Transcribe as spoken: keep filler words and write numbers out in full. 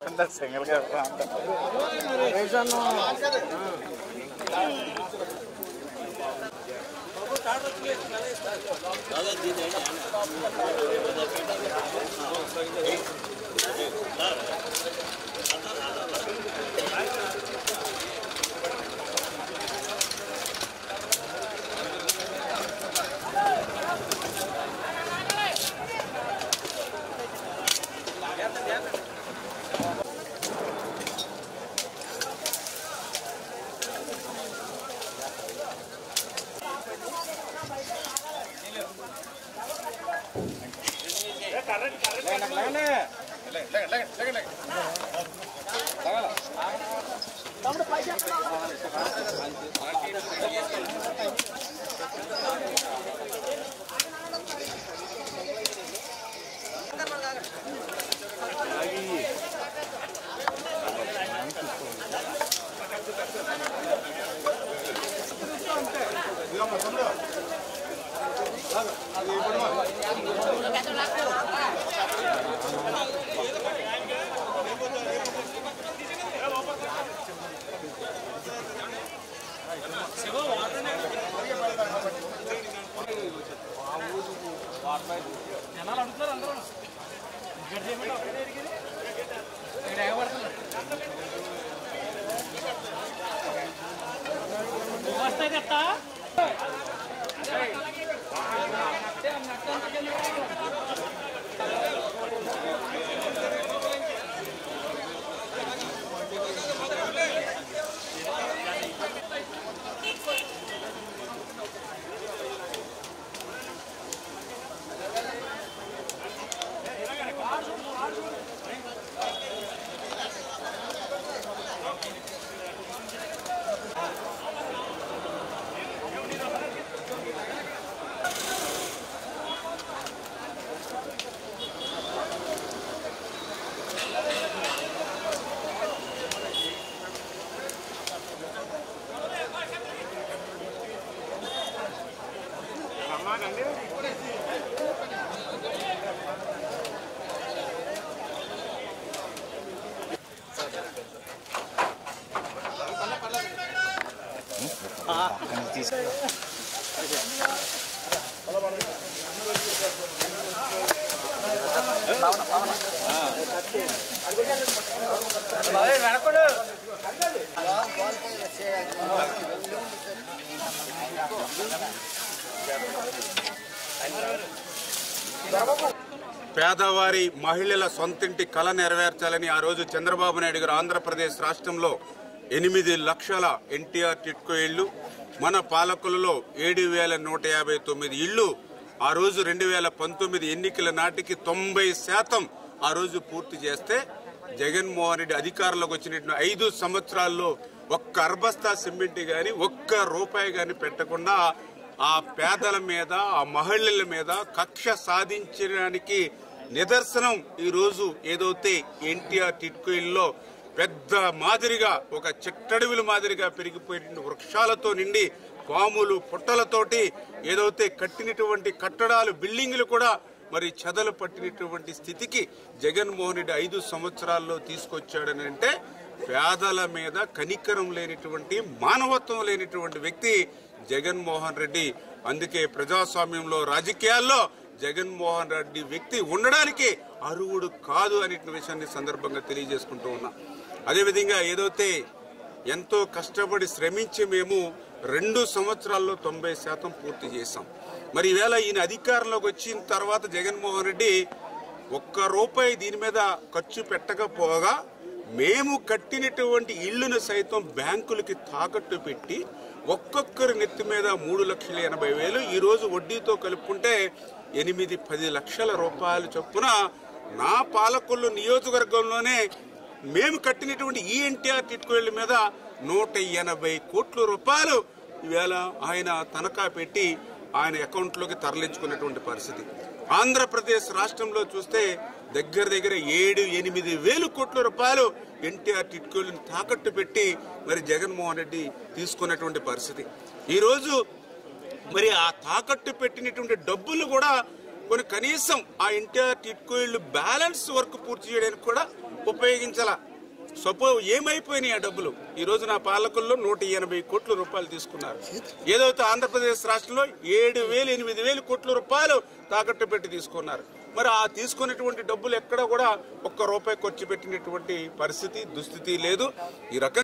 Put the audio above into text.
Single గా జనాలు అడుగుతారు అందరూ ఇక్కడ చేయమంటే ఒకటే ఎరిగింది ఇక్కడ ఎగబడుతున్నారు వస్తాయి కదా పేదవారి మహిళల సొంతింటి కళ నెరవేర్చాలని ఆ రోజు చంద్రబాబు నాయుడు గారు ఆంధ్రప్రదేశ్ రాష్ట్రంలో ఎనిమిది లక్షల ఎన్టీఆర్ టిట్కో ఇళ్లు, మన పాలకులలో ఏడు వేల నూట యాభై తొమ్మిది ఇళ్లు ఆ రోజు రెండు వేల పంతొమ్మిది ఎన్నికల నాటికి తొంభై శాతం ఆ రోజు పూర్తి చేస్తే జగన్మోహన్ రెడ్డి అధికారంలోకి వచ్చినటువంటి ఐదు సంవత్సరాల్లో ఒక్క అర్బస్తా సిమెంట్ గాని ఒక్క రూపాయి గాని పెట్టకుండా ఆ పేదల మీద ఆ మహిళల మీద కక్ష సాధించడానికి నిదర్శనం ఈ రోజు ఏదైతే ఎన్టీఆర్ టిట్కో ఇళ్లలో పెద్ద మాదిరిగా ఒక చిట్టడవిల మాదిరిగా పెరిగిపోయిన వృక్షాలతో నిండి పాములు పుట్టలతోటి ఏదైతే కట్టినటువంటి కట్టడాలు బిల్డింగులు కూడా మరి చెదలు పట్టినటువంటి స్థితికి జగన్మోహన్ రెడ్డి ఐదు సంవత్సరాల్లో తీసుకొచ్చాడని అంటే పేదల మీద కనికరం లేనిటువంటి మానవత్వం లేనిటువంటి వ్యక్తి జగన్మోహన్ రెడ్డి. అందుకే ప్రజాస్వామ్యంలో రాజకీయాల్లో జగన్మోహన్ రెడ్డి వ్యక్తి ఉండడానికి అర్హుడు కాదు అనే విషయాన్ని సందర్భంగా తెలియజేసుకుంటూ ఉన్నా. అదేవిధంగా ఏదైతే ఎంతో కష్టపడి శ్రమించి మేము రెండు సంవత్సరాల్లో తొంభై శాతం పూర్తి చేశాం. మరి ఈవేళ ఈయన అధికారంలోకి వచ్చిన తర్వాత జగన్మోహన్ రెడ్డి ఒక్క రూపాయి దీని మీద ఖర్చు పెట్టకపోగా మేము కట్టినటువంటి ఇళ్లను సైతం బ్యాంకులకి తాకట్టు పెట్టి ఒక్కొక్కరి నెత్తి మీద మూడు లక్షల ఎనభై వేలు ఈ రోజు వడ్డీతో కలుపుకుంటే ఎనిమిది పది లక్షల రూపాయలు చొప్పున నా పాలకొల్లు నియోజకవర్గంలోనే మేము కట్టినటువంటి ఈ ఎన్టీఆర్ టిట్కో ఇళ్ల మీద నూట ఎనభై కోట్ల రూపాయలు ఈవేళ ఆయన తనఖా పెట్టి ఆయన అకౌంట్లోకి తరలించుకున్నటువంటి పరిస్థితి. ఆంధ్రప్రదేశ్ రాష్ట్రంలో చూస్తే దగ్గర దగ్గర ఏడు ఎనిమిది వేలు కోట్ల రూపాయలు ఎన్టీఆర్ టిట్కోలను తాకట్టు పెట్టి మరి జగన్మోహన్ రెడ్డి తీసుకున్నటువంటి పరిస్థితి. ఈరోజు మరి ఆ తాకట్టు పెట్టినటువంటి డబ్బులు కూడా కొన్ని కనీసం ఆ ఎన్టీఆర్ టిట్కో ఇళ్లు బ్యాలెన్స్ వర్క్ పూర్తి చేయడానికి కూడా ఉపయోగించాల. సపో ఏమైపోయినాయి ఆ డబ్బులు? ఈ రోజు నా పాలకుల్లో నూట ఎనభై కోట్ల రూపాయలు తీసుకున్నారు. ఏదైతే ఆంధ్రప్రదేశ్ రాష్ట్రంలో ఏడు వేలు ఎనిమిది వేలు కోట్ల రూపాయలు తాకట్టు పెట్టి తీసుకున్నారు. మరి ఆ తీసుకున్నటువంటి డబ్బులు ఎక్కడ కూడా ఒక్క రూపాయి ఖర్చు పెట్టినటువంటి పరిస్థితి దుస్థితి లేదు. ఈ రకంగా